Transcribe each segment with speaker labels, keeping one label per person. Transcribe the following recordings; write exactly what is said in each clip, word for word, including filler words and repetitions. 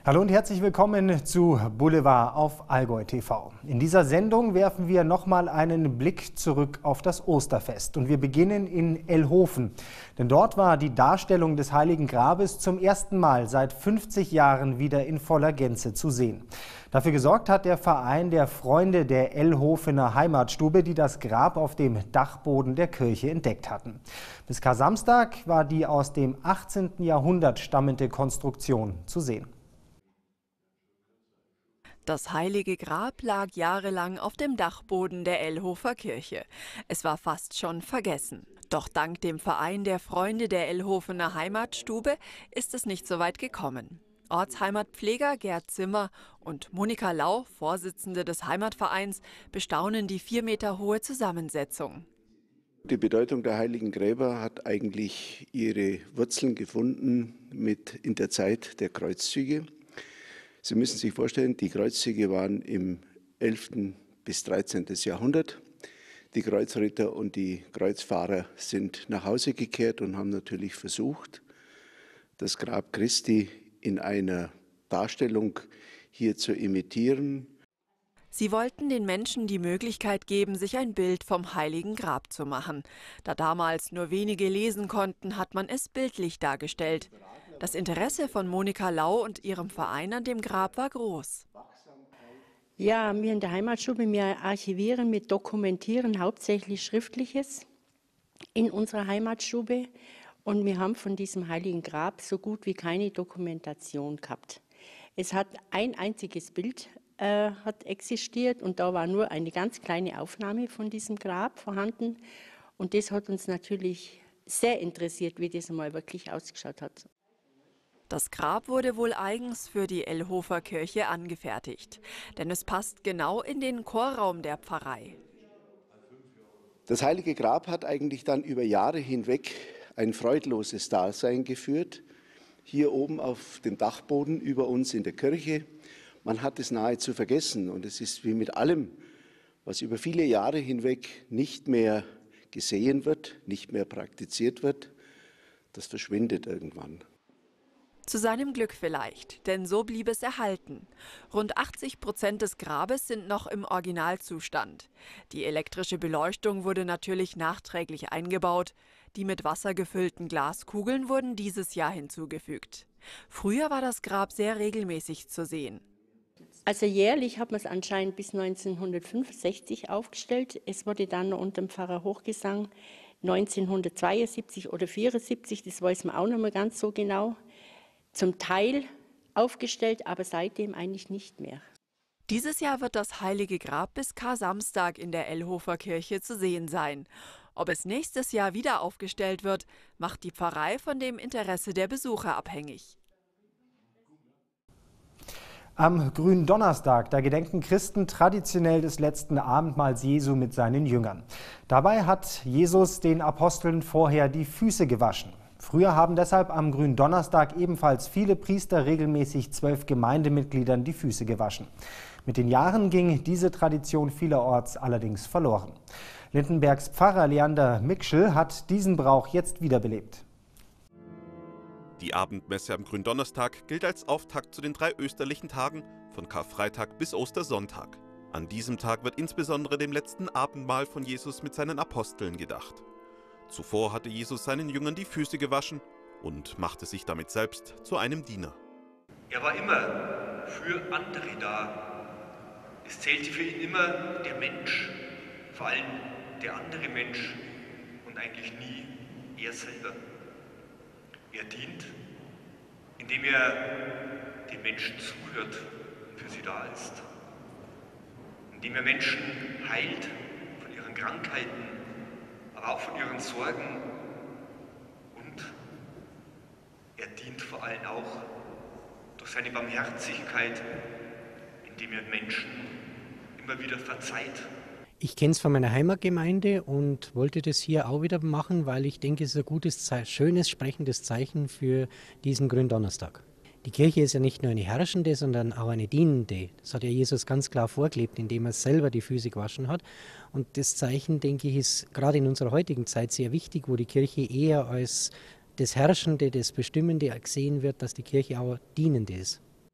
Speaker 1: Hallo und herzlich willkommen zu Boulevard auf Allgäu T V. In dieser Sendung werfen wir nochmal einen Blick zurück auf das Osterfest. Und wir beginnen in Ellhofen. Denn dort war die Darstellung des Heiligen Grabes zum ersten Mal seit fünfzig Jahren wieder in voller Gänze zu sehen. Dafür gesorgt hat der Verein der Freunde der Ellhofener Heimatstube, die das Grab auf dem Dachboden der Kirche entdeckt hatten. Bis Kar-Samstag war die aus dem achtzehnten Jahrhundert stammende Konstruktion zu sehen.
Speaker 2: Das Heilige Grab lag jahrelang auf dem Dachboden der Ellhofer Kirche. Es war fast schon vergessen. Doch dank dem Verein der Freunde der Ellhofener Heimatstube ist es nicht so weit gekommen. Ortsheimatpfleger Gerd Zimmer und Monika Lau, Vorsitzende des Heimatvereins, bestaunen die vier Meter hohe Zusammensetzung.
Speaker 3: Die Bedeutung der Heiligen Gräber hat eigentlich ihre Wurzeln gefunden mit in der Zeit der Kreuzzüge. Sie müssen sich vorstellen, die Kreuzzüge waren im elften bis dreizehnten Jahrhundert. Die Kreuzritter und die Kreuzfahrer sind nach Hause gekehrt und haben natürlich versucht, das Grab Christi in einer Darstellung hier zu imitieren.
Speaker 2: Sie wollten den Menschen die Möglichkeit geben, sich ein Bild vom Heiligen Grab zu machen. Da damals nur wenige lesen konnten, hat man es bildlich dargestellt. Das Interesse von Monika Lau und ihrem Verein an dem Grab war groß.
Speaker 4: Ja, wir in der Heimatstube, wir archivieren, wir dokumentieren hauptsächlich Schriftliches in unserer Heimatstube. Und wir haben von diesem Heiligen Grab so gut wie keine Dokumentation gehabt. Es hat ein einziges Bild äh, hat existiert und da war nur eine ganz kleine Aufnahme von diesem Grab vorhanden. Und das hat uns natürlich sehr interessiert, wie das einmal wirklich ausgeschaut hat.
Speaker 2: Das Grab wurde wohl eigens für die Ellhofer Kirche angefertigt, denn es passt genau in den Chorraum der Pfarrei.
Speaker 3: Das Heilige Grab hat eigentlich dann über Jahre hinweg ein freudloses Dasein geführt. Hier oben auf dem Dachboden über uns in der Kirche. Man hat es nahezu vergessen und es ist wie mit allem, was über viele Jahre hinweg nicht mehr gesehen wird, nicht mehr praktiziert wird, das verschwindet irgendwann.
Speaker 2: Zu seinem Glück vielleicht, denn so blieb es erhalten. Rund achtzig Prozent des Grabes sind noch im Originalzustand. Die elektrische Beleuchtung wurde natürlich nachträglich eingebaut. Die mit Wasser gefüllten Glaskugeln wurden dieses Jahr hinzugefügt. Früher war das Grab sehr regelmäßig zu sehen.
Speaker 4: Also jährlich hat man es anscheinend bis neunzehnhundertfünfundsechzig aufgestellt. Es wurde dann unter dem Pfarrer Hochgesang neunzehnhundertzweiundsiebzig oder vierundsiebzig, das weiß man auch nicht mehr ganz so genau, zum Teil aufgestellt, aber seitdem eigentlich nicht mehr.
Speaker 2: Dieses Jahr wird das Heilige Grab bis Kar-Samstag in der Ellhofer Kirche zu sehen sein. Ob es nächstes Jahr wieder aufgestellt wird, macht die Pfarrei von dem Interesse der Besucher abhängig.
Speaker 1: Am Gründonnerstag, da gedenken Christen traditionell des letzten Abendmahls Jesu mit seinen Jüngern. Dabei hat Jesus den Aposteln vorher die Füße gewaschen. Früher haben deshalb am Gründonnerstag ebenfalls viele Priester regelmäßig zwölf Gemeindemitgliedern die Füße gewaschen. Mit den Jahren ging diese Tradition vielerorts allerdings verloren. Lindenbergs Pfarrer Leander Mikschel hat diesen Brauch jetzt wiederbelebt.
Speaker 5: Die Abendmesse am Gründonnerstag gilt als Auftakt zu den drei österlichen Tagen von Karfreitag bis Ostersonntag. An diesem Tag wird insbesondere dem letzten Abendmahl von Jesus mit seinen Aposteln gedacht. Zuvor hatte Jesus seinen Jüngern die Füße gewaschen und machte sich damit selbst zu einem Diener.
Speaker 6: Er war immer für andere da. Es zählte für ihn immer der Mensch, vor allem der andere Mensch und eigentlich nie er selber. Er dient, indem er den Menschen zuhört und für sie da ist. Indem er Menschen heilt von ihren Krankheiten, aber auch von ihren Sorgen. Und er dient vor allem auch durch seine Barmherzigkeit, indem er Menschen immer wieder verzeiht.
Speaker 7: Ich kenne es von meiner Heimatgemeinde und wollte das hier auch wieder machen, weil ich denke, es ist ein gutes, schönes, sprechendes Zeichen für diesen Gründonnerstag. Die Kirche ist ja nicht nur eine herrschende, sondern auch eine dienende. Das hat ja Jesus ganz klar vorgelebt, indem er selber die Füße gewaschen hat. Und das Zeichen, denke ich, ist gerade in unserer heutigen Zeit sehr wichtig, wo die Kirche eher als das Herrschende, das Bestimmende gesehen wird, dass die Kirche auch dienend ist.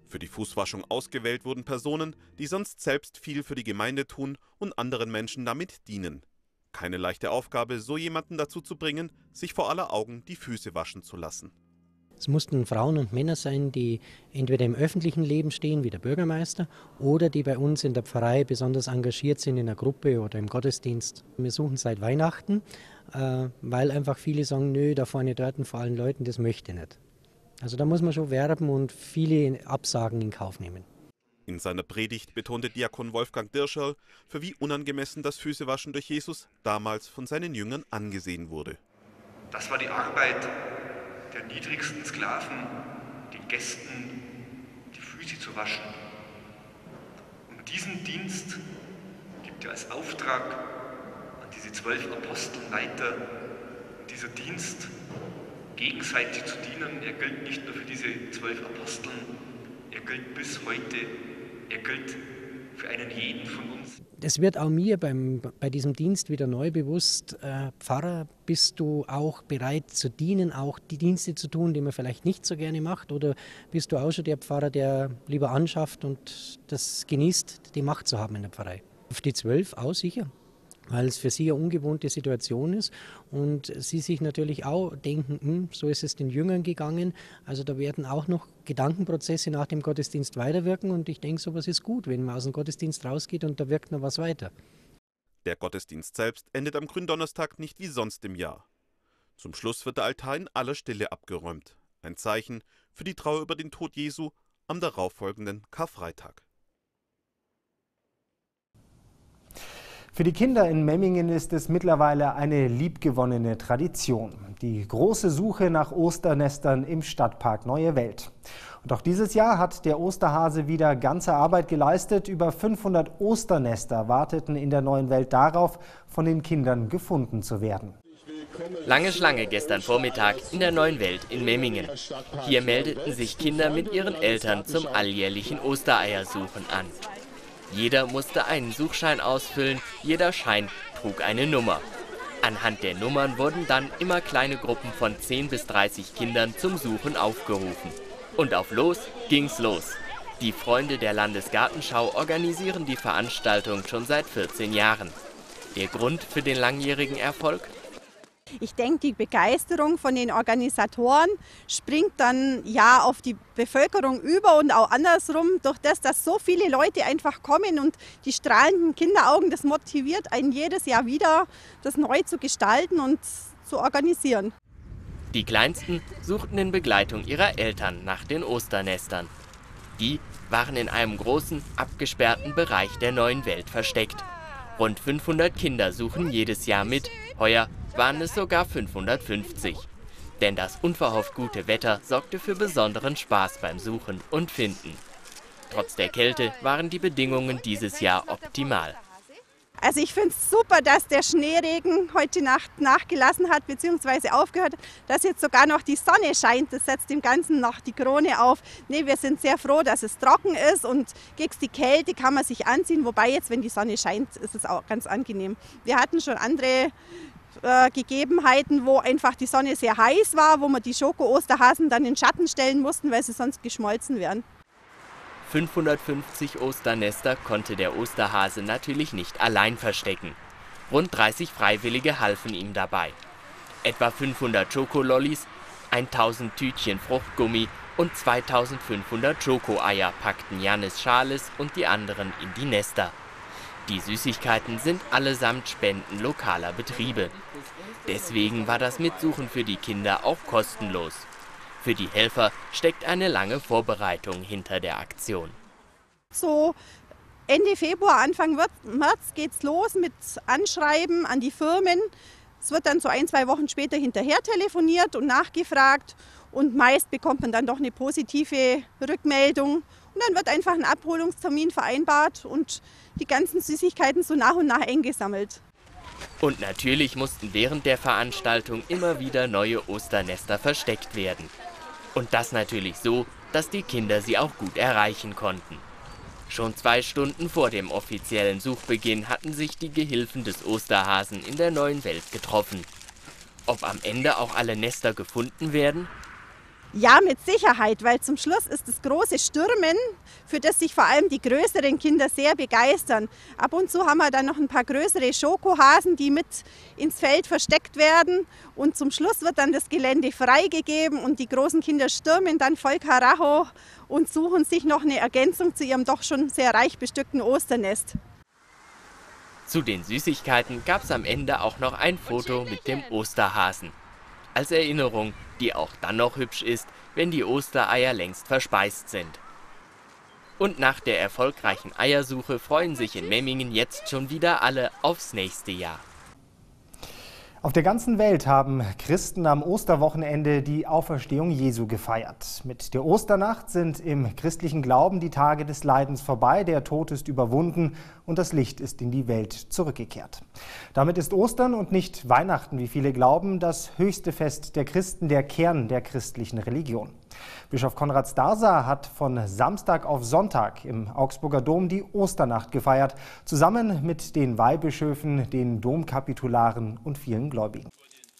Speaker 5: Für die Fußwaschung ausgewählt wurden Personen, die sonst selbst viel für die Gemeinde tun und anderen Menschen damit dienen. Keine leichte Aufgabe, so jemanden dazu zu bringen, sich vor aller Augen die Füße waschen zu lassen.
Speaker 7: Es mussten Frauen und Männer sein, die entweder im öffentlichen Leben stehen, wie der Bürgermeister, oder die bei uns in der Pfarrei besonders engagiert sind in der Gruppe oder im Gottesdienst. Wir suchen seit Weihnachten, weil einfach viele sagen, nö, da vorne dort vor allen Leuten, das möchte ich nicht. Also da muss man schon werben und viele Absagen in Kauf nehmen.
Speaker 5: In seiner Predigt betonte Diakon Wolfgang Dirscherl, für wie unangemessen das Füßewaschen durch Jesus damals von seinen Jüngern angesehen wurde.
Speaker 6: Das war die Arbeit der niedrigsten Sklaven, den Gästen die Füße zu waschen. Und diesen Dienst gibt er als Auftrag an diese zwölf Apostel weiter. Und dieser Dienst, gegenseitig zu dienen, er gilt nicht nur für diese zwölf Aposteln, er gilt bis heute, er gilt für einen jeden von uns.
Speaker 7: Es wird auch mir beim, bei diesem Dienst wieder neu bewusst, äh, Pfarrer, bist du auch bereit zu dienen, auch die Dienste zu tun, die man vielleicht nicht so gerne macht? Oder bist du auch schon der Pfarrer, der lieber anschafft und das genießt, die Macht zu haben in der Pfarrei? Auf die zwölf auch sicher, weil es für sie eine ungewohnte Situation ist und sie sich natürlich auch denken, hm, so ist es den Jüngern gegangen. Also da werden auch noch Gedankenprozesse nach dem Gottesdienst weiterwirken und ich denke, sowas ist gut, wenn man aus dem Gottesdienst rausgeht und da wirkt noch was weiter.
Speaker 5: Der Gottesdienst selbst endet am Gründonnerstag nicht wie sonst im Jahr. Zum Schluss wird der Altar in aller Stille abgeräumt. Ein Zeichen für die Trauer über den Tod Jesu am darauffolgenden Karfreitag.
Speaker 1: Für die Kinder in Memmingen ist es mittlerweile eine liebgewonnene Tradition. Die große Suche nach Osternestern im Stadtpark Neue Welt. Und auch dieses Jahr hat der Osterhase wieder ganze Arbeit geleistet. Über fünfhundert Osternester warteten in der Neuen Welt darauf, von den Kindern gefunden zu werden.
Speaker 8: Lange Schlange gestern Vormittag in der Neuen Welt in Memmingen. Hier meldeten sich Kinder mit ihren Eltern zum alljährlichen Ostereiersuchen an. Jeder musste einen Suchschein ausfüllen, jeder Schein trug eine Nummer. Anhand der Nummern wurden dann immer kleine Gruppen von zehn bis dreißig Kindern zum Suchen aufgerufen. Und auf los ging's los. Die Freunde der Landesgartenschau organisieren die Veranstaltung schon seit vierzehn Jahren. Der Grund für den langjährigen Erfolg?
Speaker 9: Ich denke, die Begeisterung von den Organisatoren springt dann ja auf die Bevölkerung über und auch andersrum. Durch das, dass so viele Leute einfach kommen und die strahlenden Kinderaugen, das motiviert einen jedes Jahr wieder, das neu zu gestalten und zu organisieren.
Speaker 8: Die Kleinsten suchten in Begleitung ihrer Eltern nach den Osternestern. Die waren in einem großen, abgesperrten Bereich der Neuen Welt versteckt. Rund fünfhundert Kinder suchen jedes Jahr mit. Heuer waren es sogar fünfhundertfünfzig. Denn das unverhofft gute Wetter sorgte für besonderen Spaß beim Suchen und Finden. Trotz der Kälte waren die Bedingungen dieses Jahr optimal.
Speaker 9: Also ich finde es super, dass der Schneeregen heute Nacht nachgelassen hat bzw. aufgehört hat, dass jetzt sogar noch die Sonne scheint. Das setzt dem Ganzen noch die Krone auf. Nee, wir sind sehr froh, dass es trocken ist und gegen die Kälte kann man sich anziehen. Wobei jetzt, wenn die Sonne scheint, ist es auch ganz angenehm. Wir hatten schon andere äh, Gegebenheiten, wo einfach die Sonne sehr heiß war, wo wir die Schoko-Osterhasen dann in den Schatten stellen mussten, weil sie sonst geschmolzen wären.
Speaker 8: fünfhundertfünfzig Osternester konnte der Osterhase natürlich nicht allein verstecken. Rund dreißig Freiwillige halfen ihm dabei. Etwa fünfhundert Schokolollis, tausend Tütchen Fruchtgummi und zweitausendfünfhundert Schokoeier packten Jannis Schales und die anderen in die Nester. Die Süßigkeiten sind allesamt Spenden lokaler Betriebe. Deswegen war das Mitsuchen für die Kinder auch kostenlos. Für die Helfer steckt eine lange Vorbereitung hinter der Aktion.
Speaker 9: So Ende Februar, Anfang März geht's los mit Anschreiben an die Firmen. Es wird dann so ein, zwei Wochen später hinterher telefoniert und nachgefragt. Und meist bekommt man dann doch eine positive Rückmeldung. Und dann wird einfach ein Abholungstermin vereinbart und die ganzen Süßigkeiten so nach und nach eingesammelt.
Speaker 8: Und natürlich mussten während der Veranstaltung immer wieder neue Osternester versteckt werden. Und das natürlich so, dass die Kinder sie auch gut erreichen konnten. Schon zwei Stunden vor dem offiziellen Suchbeginn hatten sich die Gehilfen des Osterhasen in der Neuen Welt getroffen. Ob am Ende auch alle Nester gefunden werden?
Speaker 9: Ja, mit Sicherheit, weil zum Schluss ist das große Stürmen, für das sich vor allem die größeren Kinder sehr begeistern. Ab und zu haben wir dann noch ein paar größere Schokohasen, die mit ins Feld versteckt werden. Und zum Schluss wird dann das Gelände freigegeben und die großen Kinder stürmen dann voll Karacho und suchen sich noch eine Ergänzung zu ihrem doch schon sehr reich bestückten Osternest.
Speaker 8: Zu den Süßigkeiten gab es am Ende auch noch ein Foto mit dem Osterhasen. Als Erinnerung, die auch dann noch hübsch ist, wenn die Ostereier längst verspeist sind. Und nach der erfolgreichen Eiersuche freuen sich in Memmingen jetzt schon wieder alle aufs nächste Jahr.
Speaker 1: Auf der ganzen Welt haben Christen am Osterwochenende die Auferstehung Jesu gefeiert. Mit der Osternacht sind im christlichen Glauben die Tage des Leidens vorbei, der Tod ist überwunden und das Licht ist in die Welt zurückgekehrt. Damit ist Ostern und nicht Weihnachten, wie viele glauben, das höchste Fest der Christen, der Kern der christlichen Religion. Bischof Konrad Starsa hat von Samstag auf Sonntag im Augsburger Dom die Osternacht gefeiert, zusammen mit den Weihbischöfen, den Domkapitularen und vielen Gläubigen.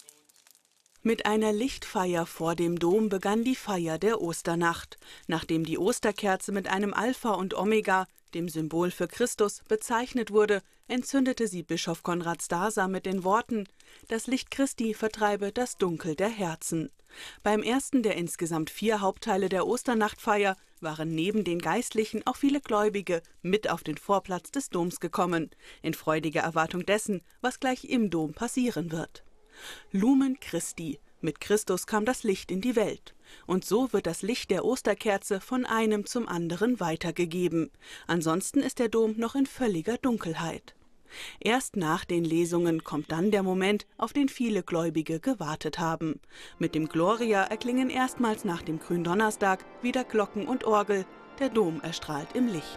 Speaker 10: Mit einer Lichtfeier vor dem Dom begann die Feier der Osternacht. Nachdem die Osterkerze mit einem Alpha und Omega, dem Symbol für Christus, bezeichnet wurde, entzündete sie Bischof Konrad Starsa mit den Worten: Das Licht Christi vertreibe das Dunkel der Herzen. Beim ersten der insgesamt vier Hauptteile der Osternachtfeier waren neben den Geistlichen auch viele Gläubige mit auf den Vorplatz des Doms gekommen, in freudiger Erwartung dessen, was gleich im Dom passieren wird. Lumen Christi, mit Christus kam das Licht in die Welt. Und so wird das Licht der Osterkerze von einem zum anderen weitergegeben. Ansonsten ist der Dom noch in völliger Dunkelheit. Erst nach den Lesungen kommt dann der Moment, auf den viele Gläubige gewartet haben. Mit dem Gloria erklingen erstmals nach dem Gründonnerstag wieder Glocken und Orgel. Der Dom erstrahlt im Licht.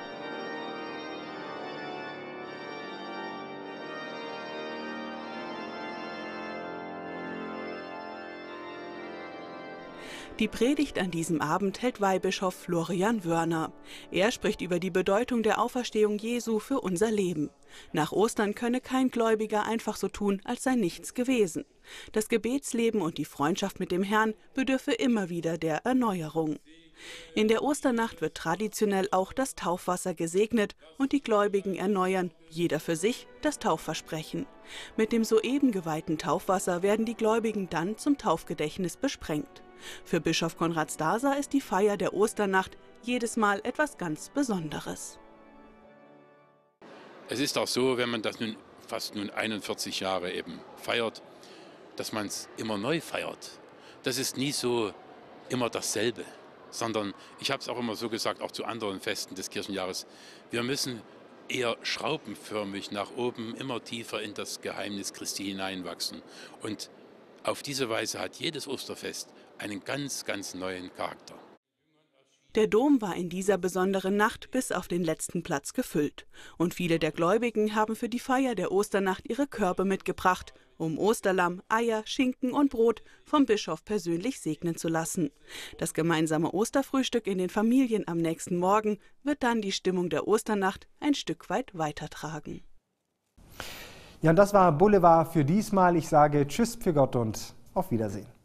Speaker 10: Die Predigt an diesem Abend hält Weihbischof Florian Wörner. Er spricht über die Bedeutung der Auferstehung Jesu für unser Leben. Nach Ostern könne kein Gläubiger einfach so tun, als sei nichts gewesen. Das Gebetsleben und die Freundschaft mit dem Herrn bedürfe immer wieder der Erneuerung. In der Osternacht wird traditionell auch das Taufwasser gesegnet und die Gläubigen erneuern, jeder für sich, das Taufversprechen. Mit dem soeben geweihten Taufwasser werden die Gläubigen dann zum Taufgedächtnis besprengt. Für Bischof Konrad Starsa ist die Feier der Osternacht jedes Mal etwas ganz Besonderes.
Speaker 11: Es ist auch so, wenn man das nun fast nun einundvierzig Jahre eben feiert, dass man es immer neu feiert. Das ist nie so immer dasselbe, sondern ich habe es auch immer so gesagt, auch zu anderen Festen des Kirchenjahres, wir müssen eher schraubenförmig nach oben, immer tiefer in das Geheimnis Christi hineinwachsen. Und auf diese Weise hat jedes Osterfest einen ganz, ganz neuen Charakter.
Speaker 10: Der Dom war in dieser besonderen Nacht bis auf den letzten Platz gefüllt. Und viele der Gläubigen haben für die Feier der Osternacht ihre Körbe mitgebracht, um Osterlamm, Eier, Schinken und Brot vom Bischof persönlich segnen zu lassen. Das gemeinsame Osterfrühstück in den Familien am nächsten Morgen wird dann die Stimmung der Osternacht ein Stück weit weitertragen.
Speaker 1: Ja, und das war Boulevard für diesmal. Ich sage Tschüss für Gott und auf Wiedersehen.